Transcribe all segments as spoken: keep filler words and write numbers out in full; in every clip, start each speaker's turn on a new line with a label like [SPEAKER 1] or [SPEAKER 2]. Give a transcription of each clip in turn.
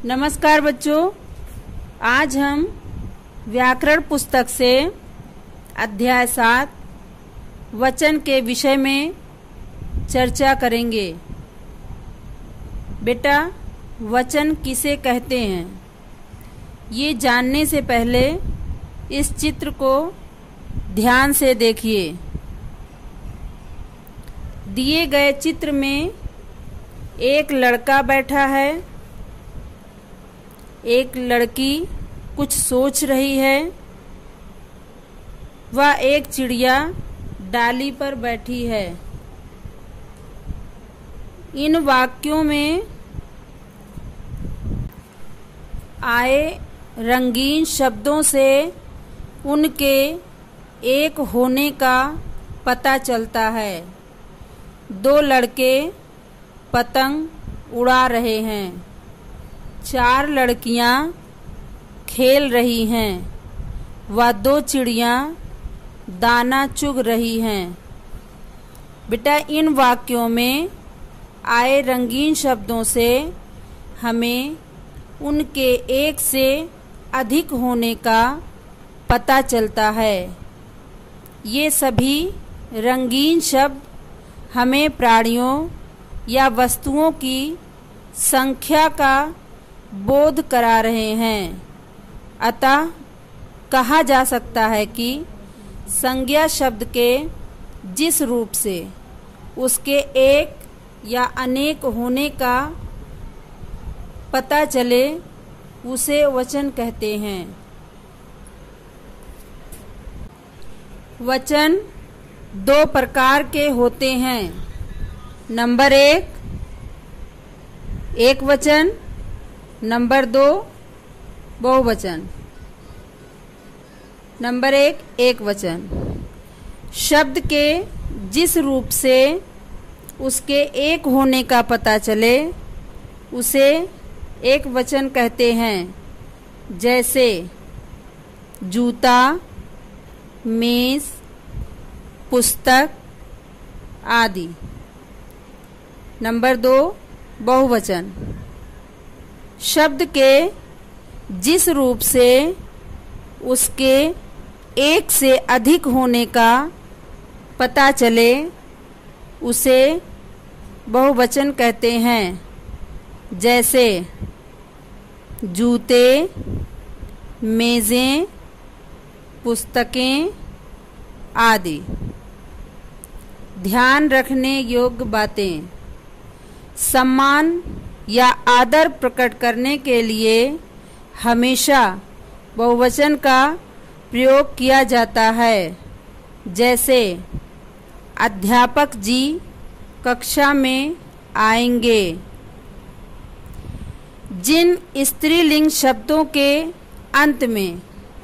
[SPEAKER 1] नमस्कार बच्चों, आज हम व्याकरण पुस्तक से अध्याय सात वचन के विषय में चर्चा करेंगे। बेटा, वचन किसे कहते हैं ये जानने से पहले इस चित्र को ध्यान से देखिए। दिए गए चित्र में एक लड़का बैठा है, एक लड़की कुछ सोच रही है, वह एक चिड़िया डाली पर बैठी है। इन वाक्यों में आए रंगीन शब्दों से उनके एक होने का पता चलता है। दो लड़के पतंग उड़ा रहे हैं, चार लड़कियां खेल रही हैं व दो चिड़ियां दाना चुग रही हैं। बेटा, इन वाक्यों में आए रंगीन शब्दों से हमें उनके एक से अधिक होने का पता चलता है। ये सभी रंगीन शब्द हमें प्राणियों या वस्तुओं की संख्या का बोध करा रहे हैं। अतः कहा जा सकता है कि संज्ञा शब्द के जिस रूप से उसके एक या अनेक होने का पता चले उसे वचन कहते हैं। वचन दो प्रकार के होते हैं। नंबर एक, एक वचन। नंबर दो, बहुवचन। नंबर एक, एक वचन। शब्द के जिस रूप से उसके एक होने का पता चले उसे एक वचन कहते हैं। जैसे जूता, मेज, पुस्तक आदि। नंबर दो, बहुवचन। शब्द के जिस रूप से उसके एक से अधिक होने का पता चले उसे बहुवचन कहते हैं। जैसे जूते, मेजें, पुस्तकें आदि। ध्यान रखने योग्य बातें। सम्मान या आदर प्रकट करने के लिए हमेशा बहुवचन का प्रयोग किया जाता है। जैसे अध्यापक जी कक्षा में आएंगे। जिन स्त्रीलिंग शब्दों के अंत में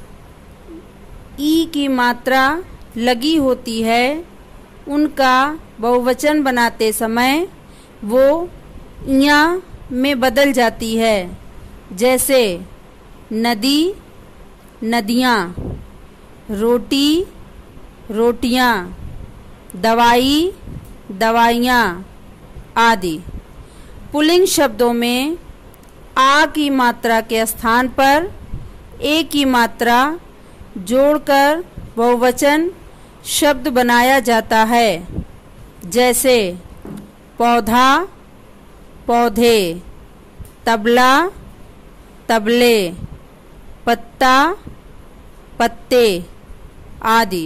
[SPEAKER 1] ई की मात्रा लगी होती है उनका बहुवचन बनाते समय वो इया में बदल जाती है। जैसे नदी, नदियाँ, रोटी, रोटियाँ, दवाई, दवाइयाँ आदि। पुल्लिंग शब्दों में आ की मात्रा के स्थान पर ए की मात्रा जोड़कर बहुवचन शब्द बनाया जाता है। जैसे पौधा, पौधे, तबला, तबले, पत्ता, पत्ते आदि।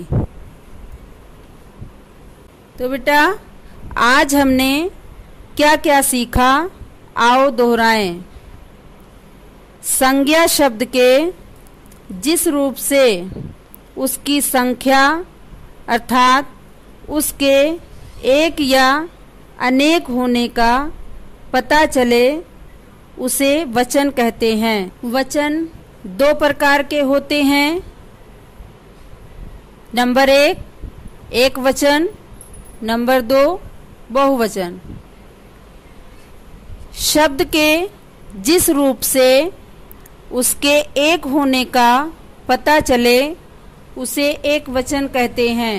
[SPEAKER 1] तो बेटा, आज हमने क्या क्या सीखा, आओ दोहराएं। संज्ञा शब्द के जिस रूप से उसकी संख्या अर्थात उसके एक या अनेक होने का पता चले उसे वचन कहते हैं। वचन दो प्रकार के होते हैं। नंबर एक, एक वचन। नंबर दो, बहुवचन। शब्द के जिस रूप से उसके एक होने का पता चले उसे एक वचन कहते हैं।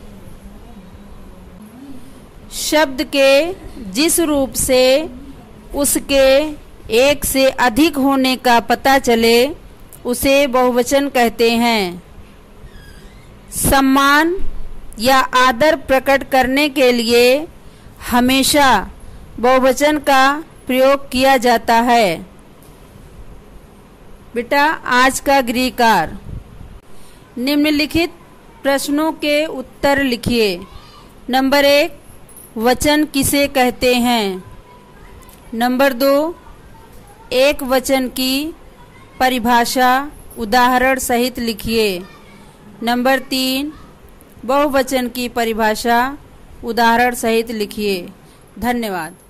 [SPEAKER 1] शब्द के जिस रूप से उसके एक से अधिक होने का पता चले उसे बहुवचन कहते हैं। सम्मान या आदर प्रकट करने के लिए हमेशा बहुवचन का प्रयोग किया जाता है। बेटा आज का गृह कार्य, निम्नलिखित प्रश्नों के उत्तर लिखिए। नंबर एक, वचन किसे कहते हैं? नंबर दो, एक वचन की परिभाषा उदाहरण सहित लिखिए। नंबर तीन, बहुवचन की परिभाषा उदाहरण सहित लिखिए। धन्यवाद।